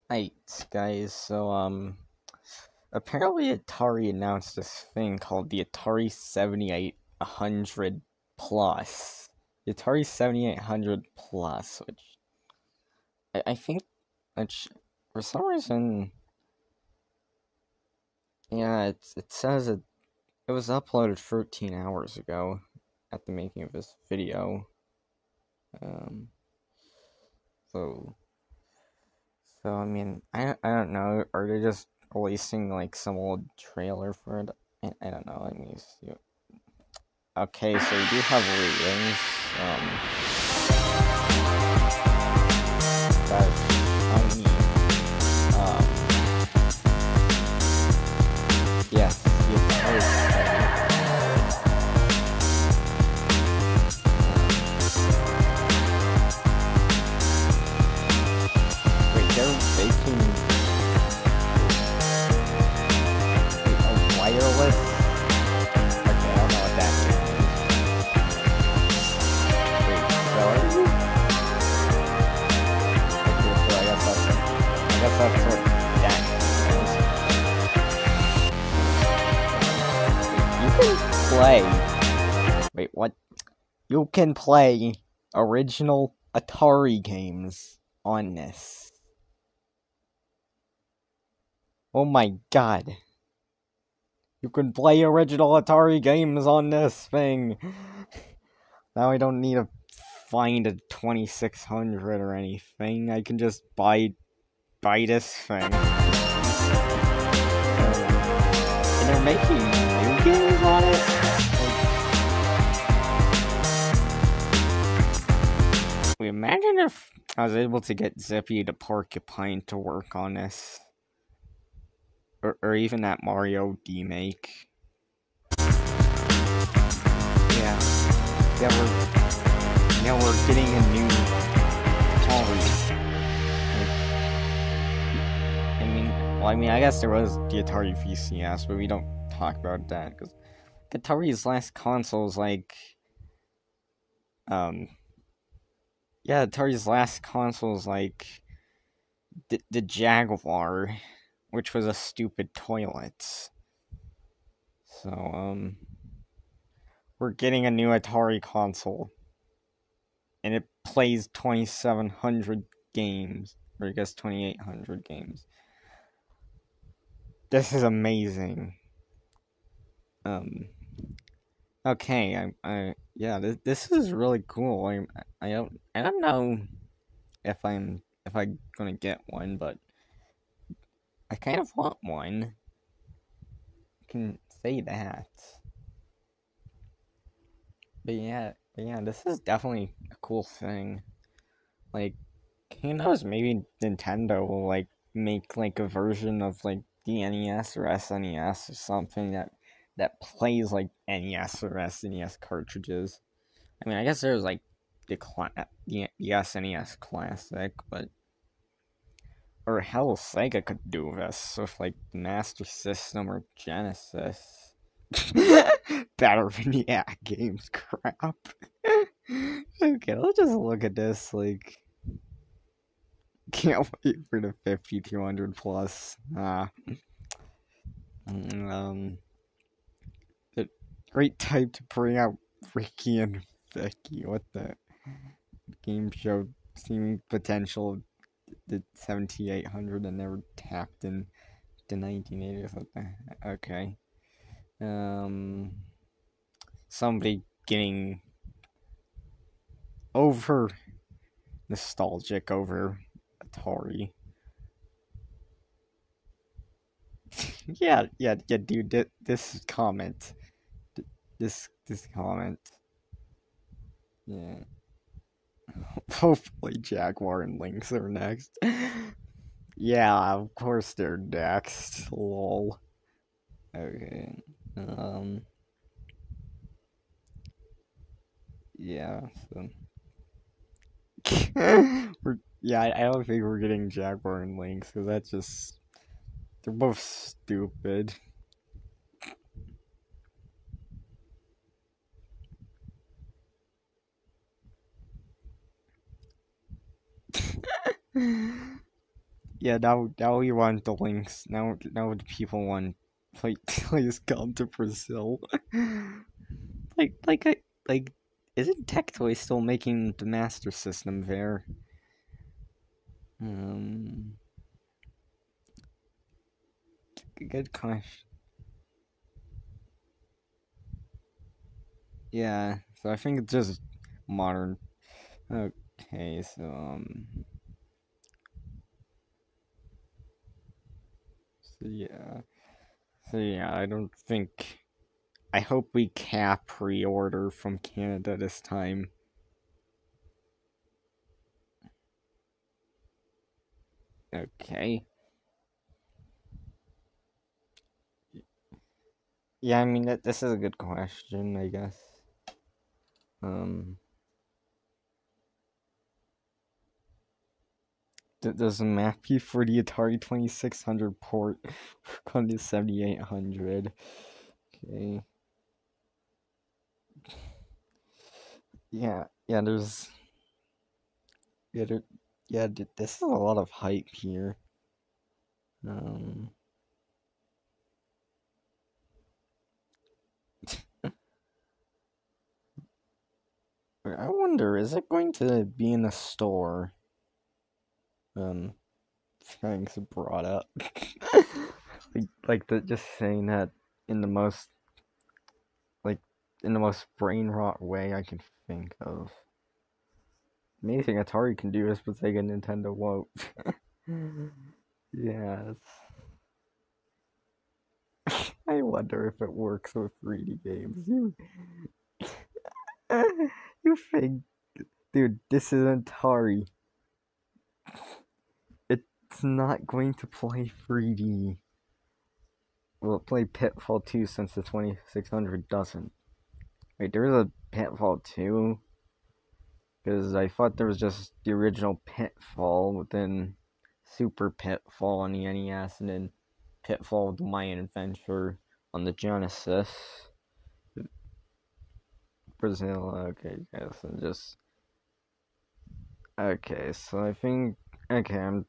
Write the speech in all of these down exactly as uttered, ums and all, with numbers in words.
Right, guys, so, um, apparently Atari announced this thing called the Atari seventy-eight hundred Plus. The Atari seventy-eight hundred Plus, which I, I think, which, for some reason, yeah, it's, it says it, it was uploaded thirteen hours ago at the making of this video. Um, so, so, I mean, I, I don't know, are they just releasing, like, some old trailer for it? I, I don't know, let me see. Okay, so we do have ratings. Um, that's tiny. Um, yes, the Atari tiny. Um, wait, they're making a wireless. Okay, I don't know what that means. Wait, so are you? Okay, so I guess that's I guess that's what that means. You can play. Wait, what? You can play original Atari games on this. Oh my god. You can play original Atari games on this thing. Now I don't need to find a twenty-six hundred or anything. I can just buy buy this thing. And they're making new games on it? We imagine if I was able to get Zippy the Porcupine to work on this. Or, or even that Mario D-Make. Yeah. Yeah, we're... Yeah, we're getting a new Atari. I mean... Well, I mean, I guess there was the Atari V C S, but we don't talk about that, because Atari's last console is like... Um... Yeah, Atari's last console is like... The, the Jaguar, which was a stupid toilet. So, um... we're getting a new Atari console. And it plays twenty-seven hundred games. Or I guess twenty-eight hundred games. This is amazing. Um... Okay, I, I, yeah, this, this is really cool. I, I don't, I don't know if I'm, if I'm gonna get one, but I kind of want one. I can say that. But yeah, but yeah, this is definitely a cool thing. Like, who knows, maybe Nintendo will, like, make, like, a version of, like, the N E S or S N E S or something that, that plays, like, N E S or S N E S cartridges. I mean, I guess there's, like, the, cla- the, the S N E S Classic, but... Or hell, Sega could do this with, like, the Master System or Genesis. Battlefront games crap. Okay, let's just look at this, like... Can't wait for the fifty-two hundred plus. Ah. Um... The great time to bring out Ricky and Vicky. What the... Game showed seeming potential of the seventy-eight hundred and never tapped in the nineteen eighty or something. Okay. Um... Somebody getting over nostalgic over Atari. yeah, yeah, yeah, dude. Th- this comment, th- this this comment, yeah. Hopefully, Jaguar and Lynx are next. yeah, of course they're next. Lol. Okay. Um. Yeah. So. we're, yeah, I, I don't think we're getting Jaguar and Lynx because that's just they're both stupid. Yeah, now now we want the links. Now now the people want like please come to Brazil. like like I like isn't Tectoy still making the Master System there? Um, good question. Yeah, so I think it's just modern. Okay, so um, so yeah, so yeah, I don't think. I hope we cap pre-order from Canada this time. Okay. Yeah, I mean that this is a good question, I guess. Um, th- does the map be for the Atari twenty-six hundred port come to seventy-eight hundred? Okay. Yeah, yeah. There's yeah, there, yeah. th- This is a lot of hype here. Um, I wonder, is it going to be in a store? Um, things brought up. like, like the just saying that in the most like in the most brain rot way I can think of. Amazing Atari can do this, but Sega and Nintendo won't. Yes. I wonder if it works with three D games. You, you think, dude? This is Atari. It's not going to play three D. Will it play Pitfall two since the twenty-six hundred doesn't? Wait, there's a Pitfall two? Because I thought there was just the original Pitfall within Super Pitfall on the N E S and then Pitfall the Mayan Adventure on the Genesis. Brazil, okay, yes, and just. Okay, so I think. Okay, I'm.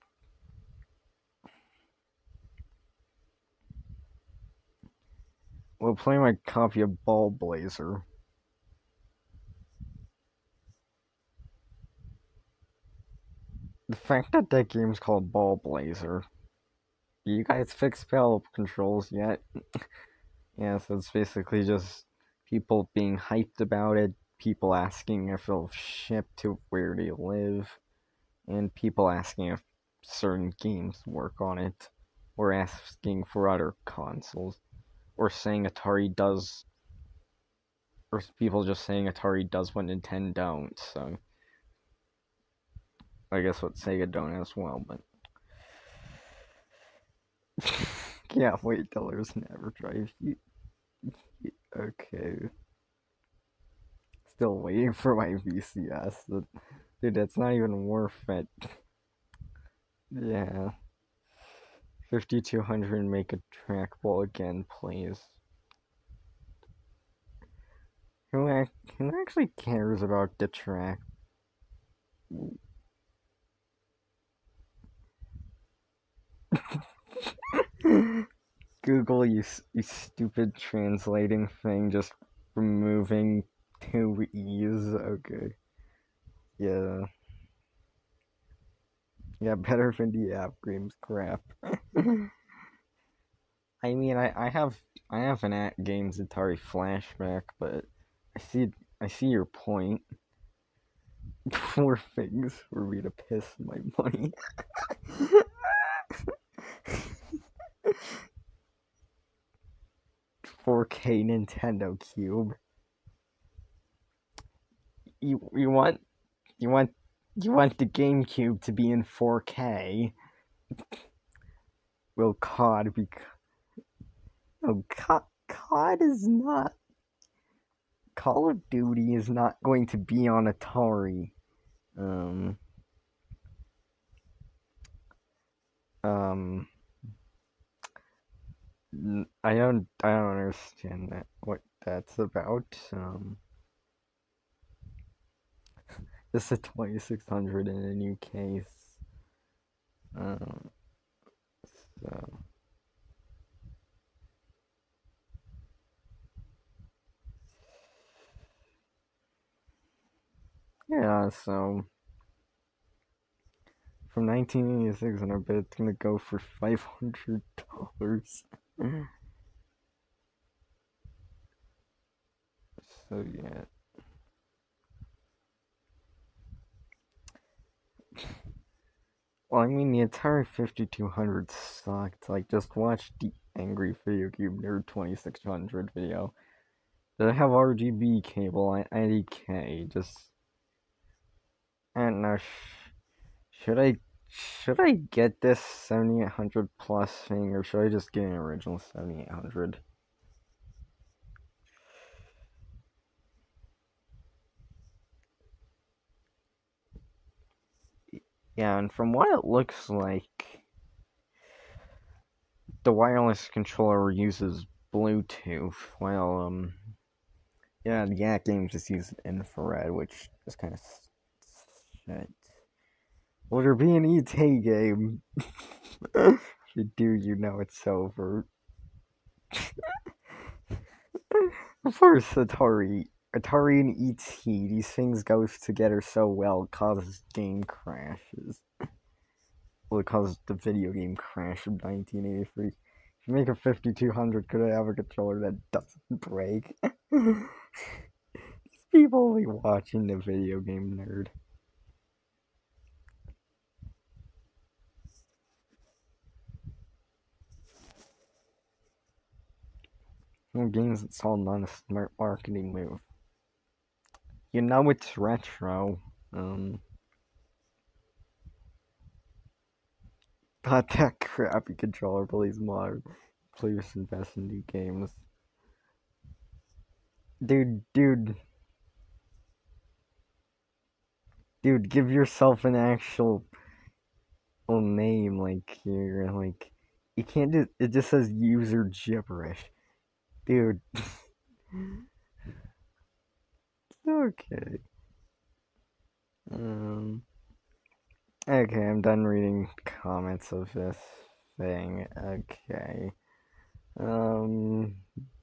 We'll play my copy of Ball Blazer. The fact that that game's called Ball Blazer. Do you guys fix spell controls yet? Yeah, so it's basically just people being hyped about it, people asking if it'll ship to where they live, and people asking if certain games work on it, or asking for other consoles, or saying Atari does, or people just saying Atari does what Nintendo don't, so I guess what Sega don't as well, but. Can't wait till there's an EverDrive. Okay. Still waiting for my V C S. Dude, that's not even worth it. Yeah. fifty-two hundred make a trackball again, please. Who, ac- who actually cares about the track? Google, you, you stupid translating thing, just removing two E's. Okay. Yeah. Yeah, better than the app games crap. I mean, I, I have I have an at Games Atari flashback, but I see I see your point. Four things for me to piss my money. four K Nintendo Cube. You you want you want you want the GameCube to be in four K? Will C O D be? No, C O D is not. Call of Duty is not going to be on Atari. Um. Um. I don't. I don't understand that. What that's about. Um. This is twenty-six hundred in a new case. Um. Yeah, so from nineteen eighty-six, and I bet it's gonna go for five hundred dollars. So yeah. Well, I mean, the Atari fifty-two hundred sucked. Like, just watch the Angry Video Game Nerd twenty-six hundred video. Did it have R G B cable and I D K? Just, I don't know. Sh- should I, should I get this seventy-eight hundred plus thing, or should I just get an original seventy-eight hundred? Yeah, and from what it looks like, the wireless controller uses Bluetooth, while, um, yeah, the Yak games just use infrared, which is kind of shit. Will there be an E T game? If you do, you know it's over. Of course, Atari. Atari and E T, these things go together so well, it causes game crashes. Well, it caused the video game crash of nineteen eighty-three. If you make a fifty-two hundred, could I have a controller that doesn't break? These people only watching the video game nerd. No games installed on a smart marketing move. You know it's retro. Um, not that crappy controller, please mod. Please invest in new games. Dude, dude. Dude, give yourself an actual name, like, here, like, you can't just, it just says user gibberish. Dude. Okay. Um, okay, I'm done reading comments of this thing. Okay. Um,